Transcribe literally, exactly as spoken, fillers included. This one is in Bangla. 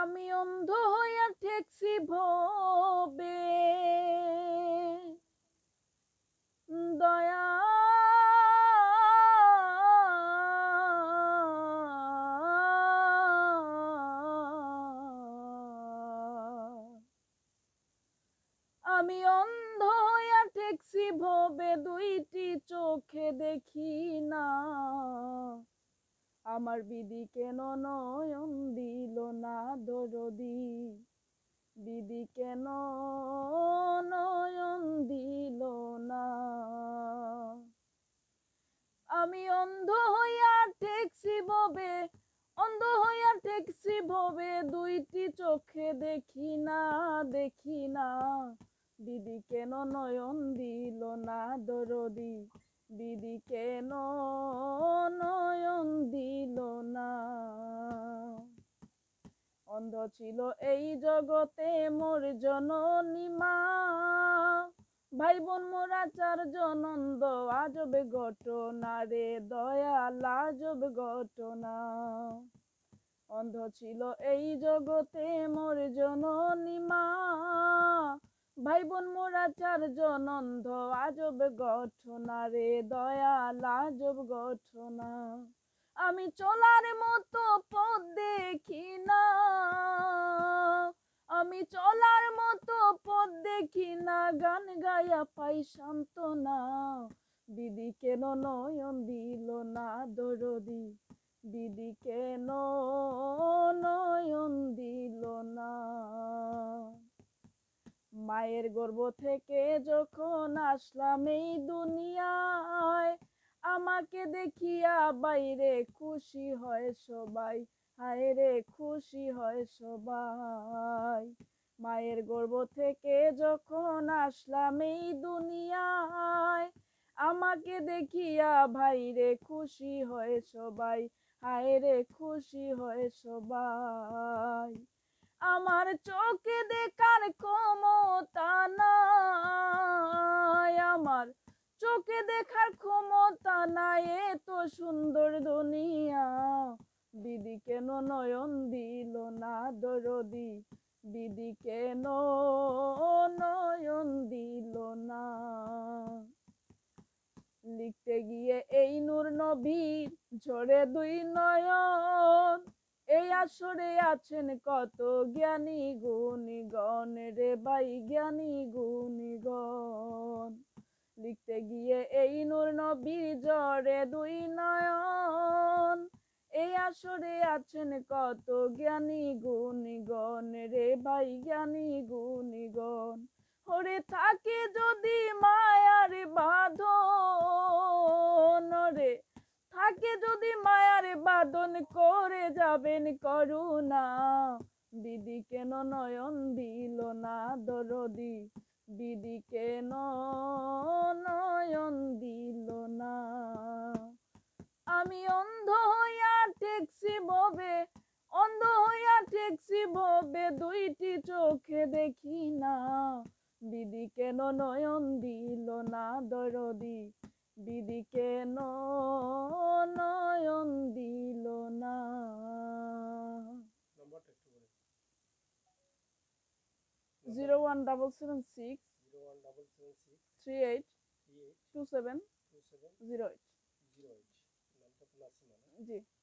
আমি অন্ধ হইয়া ঠেকছি ভবে দয়া আমি অন্ধ হইয়া ঠেকছি ভবে দুইটি চোখে দেখি না আমার বিধি কেন নয়ন দিল না দরদি বিধি কেন নয়ন দিল না আমি অন্ধ হইয়া ঠেকছি ভবে অন্ধ হইয়া ঠেকছি ভবে দুইটি চোখে দেখি না দেখি না বিধি কেন নয়ন দিল না দরদি বিধি কেন নয়ন দিল না অন্ধ ছিল এই জগতে মোর জননী মা ভাই বোন মোরা চারজন অন্ধ আজব ঘটনা রে দয়াল আজব ঘটনা অন্ধ ছিল এই জগতে মোর জননী মা ভাই বোন মোরা চারজন অন্ধ আজব ঘটনা রে দয়াল আজব ঘটনা আমি চলার মতো পথ দেখি না আমি চলার মতো পথ দেখি না গান গায়া পাই সান্ত্বনা বিধি কেন নয়ন দিল না দরদি বিধি কেন নয়ন দিল না মায়ের গর্ভ থেকে যখন আসলাম এই দুনিয়ায় আমাকে দেখিয়া বাইরে খুশি হয় সবাই হায় রে খুশি হয় সবাই মায়ের গর্ভ থেকে যখন আসলাম এই দুনিয়ায় আমাকে দেখিয়া ভাইরে খুশি হয় সবাই হায় রে খুশি হয় সবাই আমার চোখে দেখার ক্ষমতা নাই আমার চোখে দেখার ক্ষমতা নাই এত সুন্দর দুনিয়া বিধি কেন নয়ন দিল না দরদি বিধি কেন নয়ন দিল না লিখতে গিয়ে এই নূর নবীর ঝরে দুই নয়ন এই আসরে আছেন কত জ্ঞানী গুণীগণ রে ভাই জ্ঞানী গুণীগণ লিখতে গিয়ে এই নূর নবীর ঝরে দুই নয়ন এই আসরে আছেন কত জ্ঞানী গুণীগণ রে ভাই জ্ঞানী গুণীগণ ওরে থাকে যদি মায়ার বাঁধন রে থাকে যদি মায়ার বাঁধন করে যাবেন করুণা বিধি কেন নয়ন দিল না দরদি বিধি কেন নয়ন দিল না আমি অন্ধ হইয়া ঠেকছি ভবে অন্ধ হইয়া ঠেকছি ভবে দুইটি চোখে দেখি না বিধি কেন নয়ন দিল না দরদি বিধি কেন নয়ন দিল না zero one double seven six three eight two seven zero eight জি